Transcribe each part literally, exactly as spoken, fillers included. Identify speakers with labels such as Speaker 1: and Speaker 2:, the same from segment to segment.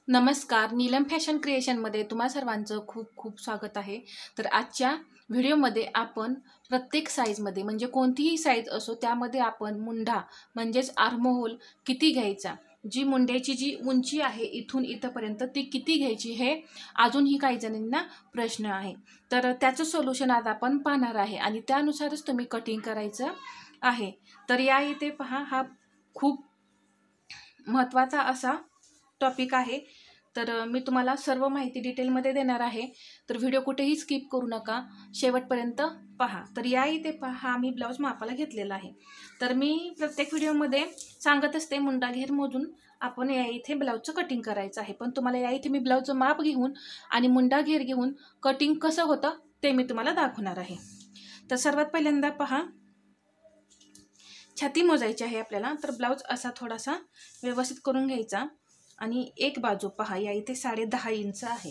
Speaker 1: नमस्कार, नीलम फॅशन क्रिएशनमध्ये तुम्हा सर्वांचं खूप खूप स्वागत आहे. तर आजच्या व्हिडिओमध्ये आपण प्रत्येक साईजमध्ये म्हणजे कोणतीही साईज असो त्यामध्ये आपण मुंढा म्हणजेच आर्महोल किती घ्यायचा, जी मुंड्याची जी उंची आहे इथून इथंपर्यंत ती किती घ्यायची हे अजूनही काही जणांना प्रश्न आहे. तर त्याचं सोल्युशन आज आपण पाहणार आहे आणि त्यानुसारच तुम्ही कटिंग करायचं आहे. तर या इथे पहा, हा खूप महत्त्वाचा असा टॉपिक आहे. तर मी तुम्हाला सर्व माहिती डिटेलमध्ये देणार आहे. तर व्हिडिओ कुठेही स्किप करू नका, शेवटपर्यंत पहा. तर या इथे पहा, मी ब्लाऊज मापाला घेतलेला आहे. तर मी प्रत्येक व्हिडिओमध्ये सांगत असते मुंडा घेर मोजून आपण या इथे ब्लाऊजचं कटिंग करायचं आहे. पण तुम्हाला या इथे मी ब्लाऊजचं माप घेऊन आणि मुंडा घेर घेऊन कटिंग कसं होतं ते मी तुम्हाला दाखवणार आहे. तर सर्वात पहिल्यांदा पहा, छाती मोजायची आहे आपल्याला. तर ब्लाऊज असा थोडासा व्यवस्थित करून घ्यायचा आणि एक बाजू पहा, या इथे साडे दहा इंच आहे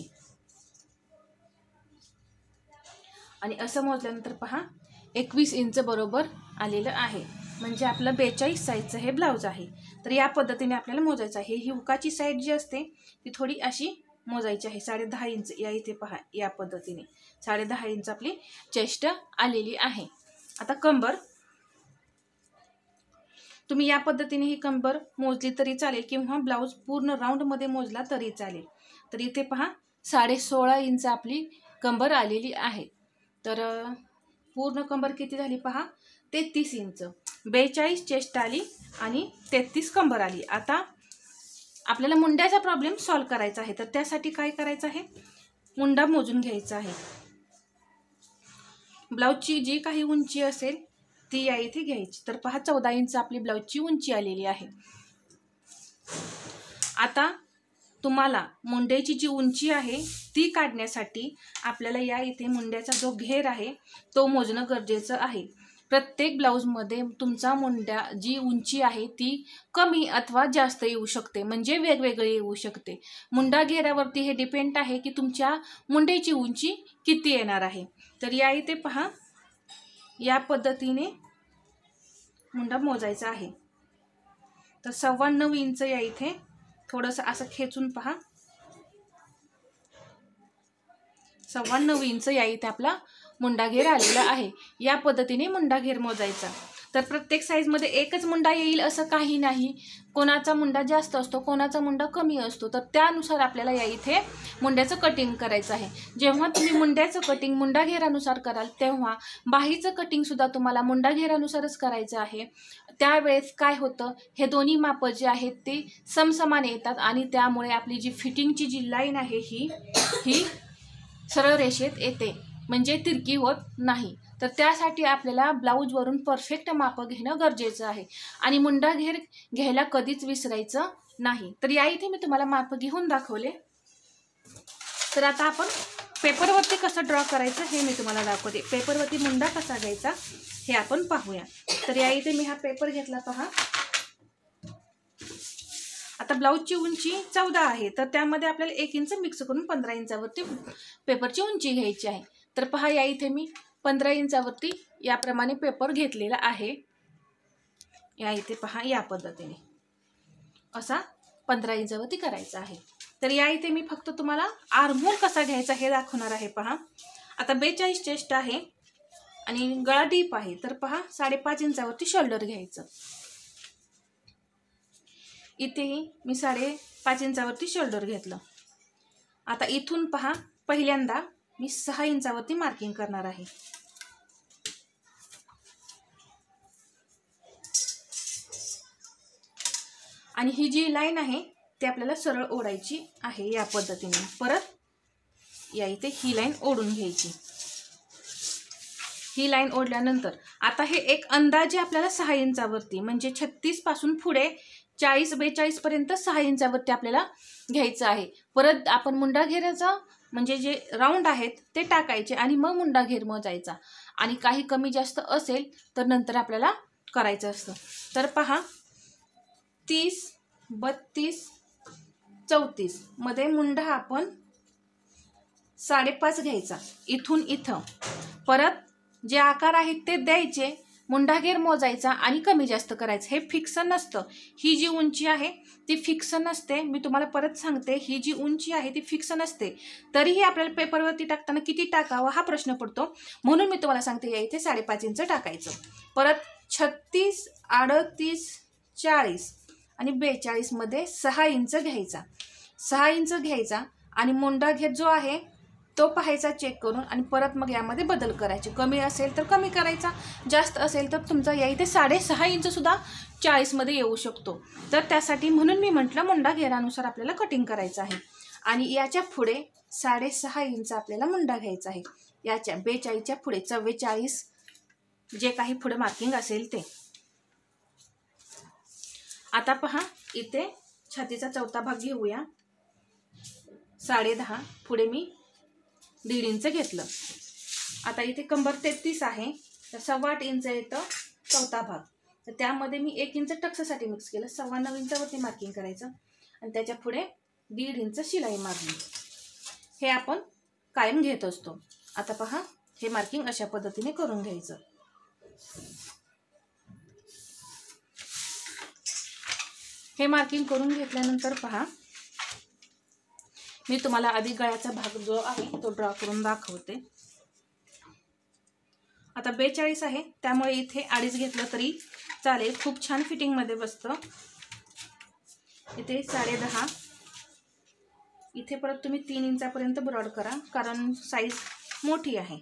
Speaker 1: आणि असं मोजल्यानंतर पहा एकवीस इंच बरोबर आलेलं आहे. म्हणजे आपलं बेचाळीस साईजचं हे ब्लाऊज आहे. तर या पद्धतीने आपल्याला मोजायचं आहे. ही हुकाची साईड जी असते ती थोडी अशी मोजायची आहे. साडे दहा इंच या इथे पहा, या पद्धतीने साडे दहा इंच आपली चेस्ट आलेली आहे. आता कंबर तुम्ही या पद्धतीने ही कंबर मोजली तरी चालेल किंवा ब्लाऊज पूर्ण राऊंडमध्ये मोजला तरी चालेल. तर इथे पहा साडे सोळा इंच आपली कंबर आलेली आहे. तर पूर्ण कंबर किती झाली पहा, तेहतीस इंच. बेचाळीस चेस्ट आली आणि तेहतीस कंबर आली. आता आपल्याला मुंड्याचा प्रॉब्लेम सॉल्व करायचा आहे. तर त्यासाठी काय करायचं आहे, मुंडा मोजून घ्यायचा आहे. ब्लाऊजची जी काही उंची असेल ती या इथे घ्यायची. तर पहा चौदा इंच आपली ब्लाऊजची उंची आलेली आहे. आता तुम्हाला मुंड्याची जी उंची आहे ती काढण्यासाठी आपल्याला या इथे मुंड्याचा जो घेर आहे तो मोजणं गरजेचं आहे. प्रत्येक ब्लाऊजमध्ये तुमचा मुंड्या जी उंची आहे ती कमी अथवा जास्त येऊ शकते, म्हणजे वेगवेगळी येऊ शकते. मुंडा घेऱ्यावरती हे डिपेंड आहे की तुमच्या मुंड्याची उंची किती येणार आहे. तर या इथे पहा, या पद्धतीने मुंडा मोजायचा आहे. तर सव्वा नऊ इंच या इथे थोडंसं असं खेचून पहा, सव्वा नऊ इंच या इथे आपला मुंडा घेर आलेला आहे. या पद्धतीने मुंडा घेर मोजायचा. तर प्रत्येक साईजमध्ये एकच मुंडा येईल असं काही नाही. कोणाचा मुंडा जास्त असतो, कोणाचा मुंडा कमी असतो. तर त्यानुसार आपल्याला या इथे मुंड्याचं कटिंग करायचं आहे. जेव्हा तुम्ही मुंड्याचं कटिंग मुंडा घेरानुसार कराल तेव्हा बाहीचं कटिंगसुद्धा तुम्हाला मुंडा घेरानुसारच करायचं आहे. त्यावेळेस काय होतं, हे दोन्ही मापं जे आहेत ते समसमान येतात आणि त्यामुळे आपली जी फिटिंगची जी लाईन आहे ही ही सरळ रेषेत येते, म्हणजे तिरकी होत नाही. तर त्यासाठी आपल्याला ब्लाऊजवरून परफेक्ट मापं घेणं गरजेचं आहे आणि मुंडा घेर घ्यायला कधीच विसरायचं नाही. तर या इथे मी तुम्हाला मापं घेऊन दाखवले. तर आता आपण पेपरवरती कसं ड्रॉ करायचं हे मी तुम्हाला दाखवते. पेपरवरती मुंडा कसा घ्यायचा हे आपण पाहूया. तर या इथे मी हा पेपर घेतला पहा. आता ब्लाऊजची उंची चौदा आहे, तर त्यामध्ये आपल्याला एक इंच मिक्स करून पंधरा इंचावरती पेपरची उंची घ्यायची आहे. तर पहा या इथे मी पंधरा इंचावरती याप्रमाणे पेपर घेतलेला आहे. या इथे पहा, या पद्धतीने असा पंधरा इंचावरती करायचा आहे. तर या इथे मी फक्त तुम्हाला आर्महोल कसा घ्यायचा हे दाखवणार आहे. पहा आता बेचाळीस चेस्ट आहे आणि गळा डीप आहे. तर पहा साडेपाच इंचावरती शोल्डर घ्यायचं. इथेही मी साडेपाच इंचावरती शोल्डर घेतलं. आता इथून पहा, पहिल्यांदा मी सहा इंचावरती मार्किंग करणार आहे. आणि ही जी लाईन आहे ती आपल्याला सरळ ओढायची आहे. या पद्धतीने परत या इथे ही लाईन ओढून घ्यायची. ही लाईन ओढल्यानंतर आता हे एक अंदाजे आपल्याला सहा इंचावरती म्हणजे छत्तीस पासून पुढे चाळीस बेचाळीस पर्यंत सहा इंचावरती आपल्याला घ्यायचं आहे. परत आपण मुंडा घेराचा म्हणजे जे राऊंड आहेत ते टाकायचे आणि मग मुंडा घेर मोजायचा. आणि काही कमी जास्त असेल तर नंतर आपल्याला करायचं असतं. तर पहा तीस बत्तीस चौतीस मध्ये मुंडा आपण साडेपाच घ्यायचा इथून इथं. परत जे आकार आहेत ते द्यायचे, मुंडा घेर मोजायचा आणि कमी जास्त करायचं, हे फिक्स नसतं. ही जी उंची आहे ती फिक्स नसते. मी तुम्हाला परत सांगते, ही जी उंची आहे ती फिक्स नसते. तरीही आपल्याला पेपरवरती टाकताना किती टाकावं हा प्रश्न पडतो. म्हणून मी तुम्हाला सांगते, या इथे साडेपाच इंच टाकायचं. परत छत्तीस, अडतीस, चाळीस आणि बेचाळीस मध्ये सहा इंच घ्यायचा. सहा इंच घ्यायचा आणि मुंडा घेर जो आहे तो पाहायचा चेक करून आणि परत मग यामध्ये बदल करायचे. कमी असेल तर कमी करायचा, जास्त असेल तर तुमचा या इथे साडेसहा इंच सुद्धा चाळीसमध्ये येऊ शकतो. तर त्यासाठी म्हणून मी म्हटलं मुंडा घेरानुसार आपल्याला कटिंग करायचं आहे. आणि याच्या पुढे साडेसहा इंच आपल्याला मुंडा घ्यायचा आहे. याच्या बेचाळीसच्या पुढे चव्वेचाळीस जे काही पुढे मार्किंग असेल ते. आता पहा, इथे छातीचा चौथा भाग घेऊया. साडे दहा पुढे मी दीड इंच घेतलं. आता इथे कंबर तेहतीस आहे, तर सव्वा आठ इंच येतं चौथा भाग. तर त्यामध्ये मी एक इंच टक्ससाठी मिक्स केलं. सव्वा नऊ इंचावरती मार्किंग करायचं आणि त्याच्या पुढे दीड इंच शिलाई मारली. हे आपण कायम घेत असतो. आता पहा, हे मार्किंग अशा पद्धतीने करून घ्यायचं. हे मार्किंग करून घेतल्यानंतर पहा, मी तुम्हाला आधी गळ्याचा भाग जो आहे तो ड्रॉ करून दाखवते. आता बेचाळीस आहे, त्यामुळे इथे अडीच घेतलं तरी चालेल, खूप छान फिटिंग मध्ये बसतं. इथे साडे दहा, इथे परत तुम्ही तीन इंचापर्यंत ब्रॉड करा, कारण साईज मोठी आहे.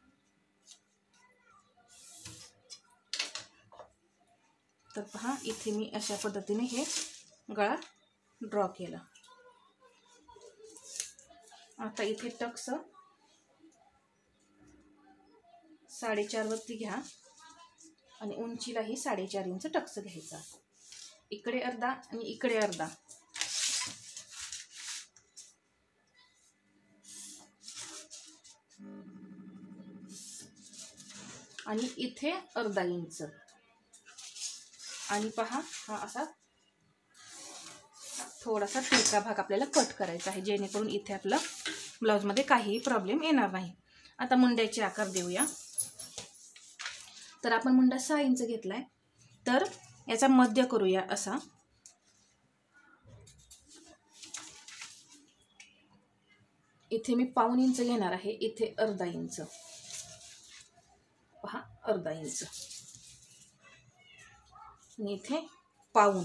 Speaker 1: तर पहा, इथे मी अशा पद्धतीने हे गळा ड्रॉ केला. आता इथे टक्स साडेचार वरती घ्या आणि उंचीलाही साडेचार इंच टक्स घ्यायचा. इकडे अर्धा आणि इकडे अर्धा. आणि इथे अर्धा इंच. आणि पहा, हा असा थोडासा तिरका भाग आपल्याला कट करायचा आहे, जेणेकरून इथे आपला ब्लाउजमध्ये काहीही प्रॉब्लेम येणार नाही. आता मुंड्याचे आकार देऊया. तर आपण मुंडा सहा इंच घेतलाय, तर याचा मध्य करूया असा. इथे मी पाऊण इंच घेणार आहे, इथे अर्धा इंच. पहा, अर्धा इंच आणि इथे पाऊण.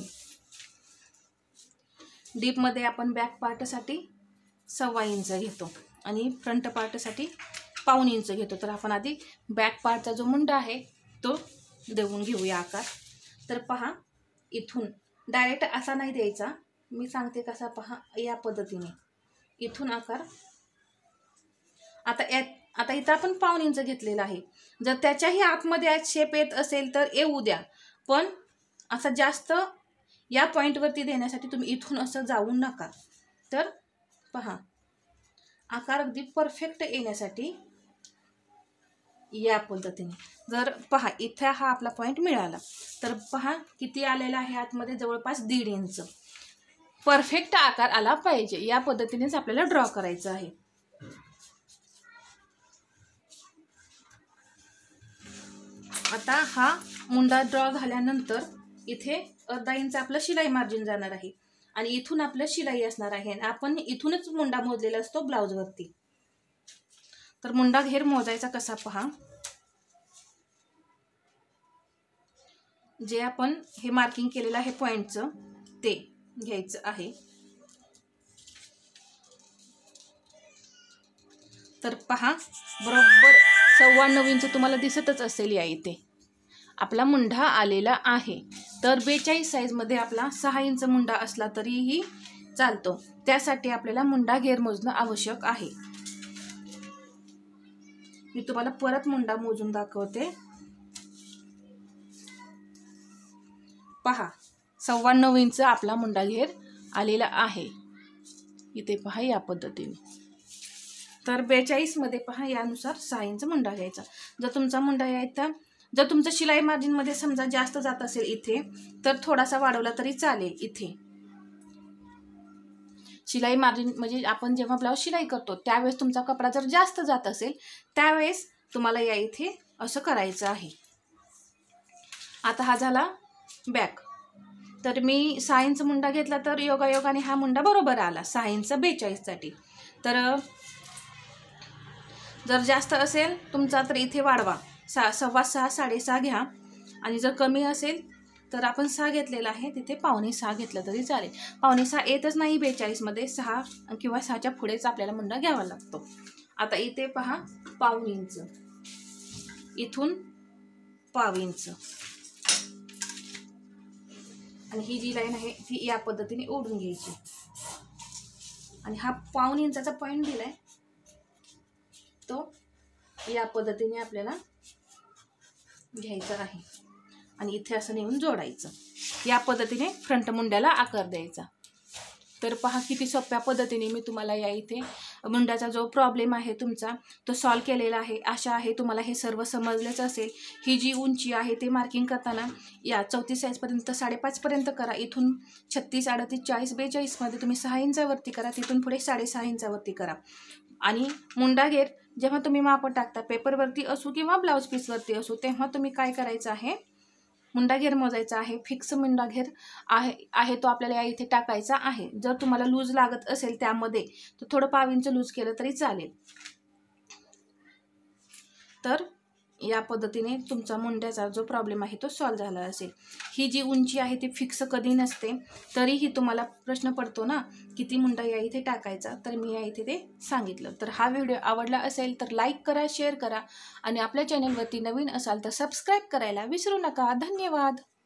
Speaker 1: डीप मध्ये आपण बॅक पार्टसाठी सव्वा इंच घेतो आणि फ्रंट पार्टसाठी पाऊण इंच घेतो. तर आपण आधी बॅक पार्टचा जो मुंडा आहे तो देऊन घेऊया आकार. तर पहा, इथून डायरेक्ट असा नाही द्यायचा, मी सांगते कसा. पहा, या पद्धतीने इथून आकार. आता या आता इथं आपण पाऊण इंच घेतलेला आहे. जर त्याच्याही आतमध्ये शेप येत असेल तर येऊ द्या, पण असा जास्त या पॉईंटवरती देण्यासाठी तुम्ही इथून असं जाऊ नका. तर पहा, आकार अगदी परफेक्ट येण्यासाठी या पद्धतीने. जर पहा, इथे हा आपला पॉईंट मिळाला, तर पहा किती आलेला आहे आतमध्ये, जवळपास दीड इंच. परफेक्ट आकार आला पाहिजे, या पद्धतीनेच आपल्याला ड्रॉ करायचं आहे. आता हा मुंडा ड्रॉ झाल्यानंतर इथे अर्धा इंच आपलं शिलाई मार्जिन जाणार आहे आणि इथून आपलं शिलाई असणार आहे. आपण इथूनच मुंडा मोजलेला असतो ब्लाउज वरती. तर मुंडा घेर मोजायचा कसा पहा. जे आपण हे मार्किंग केलेलं आहे पॉइंटचं ते घ्यायचं आहे. तर पहा, बरोबर सव्वा नऊ इंच तुम्हाला दिसतच असेल. या इथे आपला मुंडा आलेला आहे. तर बेचाळीस साईज मध्ये आपला सहा इंच मुंडा असला तरीही चालतो. त्यासाठी आपल्याला मुंडा घेर मोजणं आवश्यक आहे. मी तुम्हाला परत मुंडा मोजून दाखवते. पहा, सव्वा नऊ इंच आपला मुंडा घेर आलेला आहे. इथे पहा या पद्धतीने. तर बेचाळीस मध्ये पहा, यानुसार सहा इंच मुंडा घ्यायचा. जर तुमचा मुंडा यायचा, जर तुमचं शिलाई मार्जिन मध्ये समजा जास्त जात असेल इथे, तर थोडासा वाढवला तरी चालेल. इथे शिलाई मार्जिन म्हणजे आपण जेव्हा ब्लाउज शिलाई करतो त्यावेळेस तुमचा कपडा जर जास्त जात असेल, त्यावेळेस तुम्हाला या इथे असं करायचं आहे. आता हा झाला बॅक. तर मी सहा इंच मुंडा घेतला तर योगायोगाने हा मुंडा बरोबर आला सहा इंच बेचाळीससाठी. तर जर जास्त असेल तुमचा तर इथे वाढवा, सहा सव्वा सहा साडेसहा घ्या. आणि जर कमी असेल तर आपण सहा घेतलेला आहे तिथे पावणे सहा घेतलं तरी चालेल. पावणे सहा येतच नाही बेचाळीसमध्ये, सहा किंवा सहाच्या पुढेच आपल्याला मुंडा घ्यावा लागतो. आता इथे पहा पाऊण इंच, इथून पाव इंच, आणि ही जी लाईन आहे ती या पद्धतीने ओढून घ्यायची. आणि हा पाऊण इंचाचा पॉईंट दिलाय तो या पद्धतीने आपल्याला घ्यायचा आहे आणि इथे असं नेऊन जोडायचं. या पद्धतीने फ्रंट मुंड्याला आकार द्यायचा. तर पहा किती सोप्या पद्धतीने मी तुम्हाला या इथे मुंड्याचा जो प्रॉब्लेम आहे तुमचा तो सॉल्व केलेला आहे. आशा आहे तुम्हाला हे सर्व समजलेच असेल. ही जी उंची आहे ते मार्किंग करताना या चौतीस साईजपर्यंत साडेपाचपर्यंत करा. इथून छत्तीस अडतीस चाळीस बेचाळीसमध्ये तुम्ही सहा इंचावरती करा. तिथून पुढे साडेसहा इंचावरती करा. आणि मुंडा घेर जेव्हा तुम्ही माप टाकता पेपरवरती असो किंवा ब्लाऊज पीसवरती असो तेव्हा तुम्ही काय करायचं आहे, मुंडा घेर मोजायचा आहे. फिक्स मुंडा घेर आहे आहे तो आपल्याला या इथे टाकायचा आहे. जर तुम्हाला लूज लागत असेल त्यामध्ये तर थोडं पाव इंच लूज केलं तरी चालेल. तर या पद्धतीने तुमचा मुंड्याचा जो प्रॉब्लेम आहे तो सॉल्व झाला असेल. ही जी उंची आहे ती फिक्स कधी नसते, तरीही तुम्हाला प्रश्न पडतो ना किती मुंडा या इथे टाकायचा, तर मी या इथे ते सांगितलं. तर हा व्हिडिओ आवडला असेल तर लाईक करा, शेअर करा आणि आपल्या चॅनलवरती नवीन असाल तर सबस्क्राईब करायला विसरू नका. धन्यवाद.